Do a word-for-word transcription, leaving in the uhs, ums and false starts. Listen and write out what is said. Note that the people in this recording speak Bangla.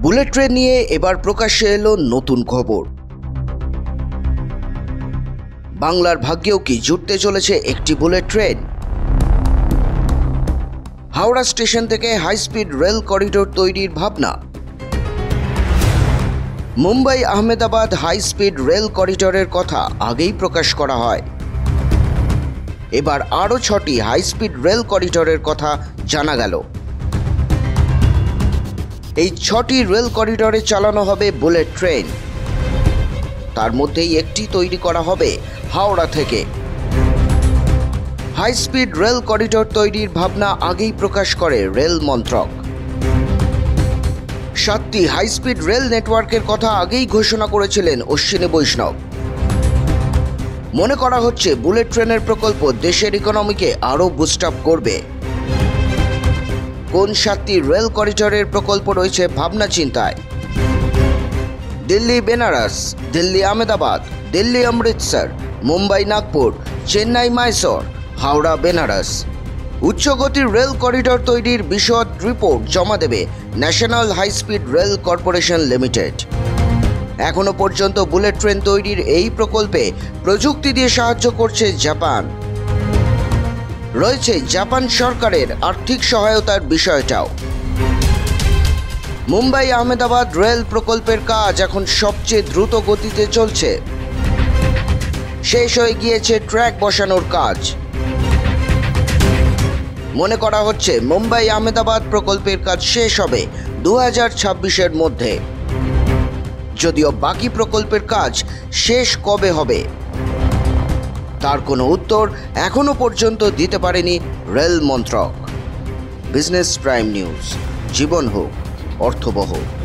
বুলেট ট্রেন নিয়ে এবার প্রকাশ্যে এলো নতুন খবর। বাংলার ভাগ্যেও কি জুটতে চলেছে একটি বুলেট ট্রেন? হাওড়া স্টেশন থেকে হাই স্পিড রেল করিডোর তৈরির ভাবনা। Mumbai Ahmedabad high speed rail করিডোরের কথা আগেই প্রকাশ করা হয়। এবার আরও ছটি হাই স্পিড রেল করিডোরের কথা জানা গেল। এই ছটি রেল করিডোরে চালানো হবে বুলেট ট্রেন। তার মধ্যেই একটি তৈরি করা হবে হাওড়া থেকে। হাই স্পিড রেল করিডোর তৈরির ভাবনা আগেই প্রকাশ করে রেল মন্ত্রক। সাতটি হাই স্পিড রেল নেটওয়ার্কের কথা আগেই ঘোষণা করেছিলেন অশ্বিনী বৈষ্ণব। মনে করা হচ্ছে বুলেট ট্রেনের প্রকল্প দেশের ইকোনমিকে আরও বুস্ট আপ করবে। কোন সাতটি রেল করিডোরের প্রকল্প রয়েছে ভাবনা চিন্তায়? দিল্লি বেনারস, দিল্লি আহমেদাবাদ, দিল্লি অমৃতসর, মুম্বাই নাগপুর, চেন্নাই মাইসোর, হাওড়া বেনারস। উচ্চগতির রেল করিডোর তৈরির বিশদ রিপোর্ট জমা দেবে National High speed Rail Corporation Limited. এখনো পর্যন্ত বুলেট ট্রেন তৈরির এই প্রকল্পে প্রযুক্তি দিয়ে সাহায্য করছে জাপান। রয়েছে জাপান সরকারের আর্থিক সহায়তার বিষয়টাও। মুম্বাই আহমেদাবাদ রেল প্রকল্পের কাজ এখন সবচেয়ে দ্রুত গতিতে চলছে। শেষ হয়ে গিয়েছে ট্র্যাক বসানোর কাজ। মনে করা হচ্ছে মুম্বাই আহমেদাবাদ প্রকল্পের কাজ শেষ হবে দু হাজার ছাব্বিশের মধ্যে। যদিও বাকি প্রকল্পের কাজ শেষ কবে হবে তার কোনো উত্তর এখনো পর্যন্ত দিতে পারেনি রেল মন্ত্রক। বিজনেস প্রাইম নিউজ, জীবন হোক অর্থবহ।